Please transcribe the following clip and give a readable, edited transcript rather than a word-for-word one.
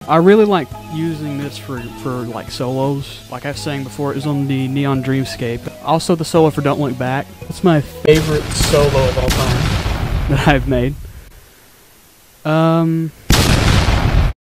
I really like using this for like solos. Like I've sang before, it was on the Neon Dreamscape. Also the solo for Don't Look Back. That's my favorite solo of all time that I've made.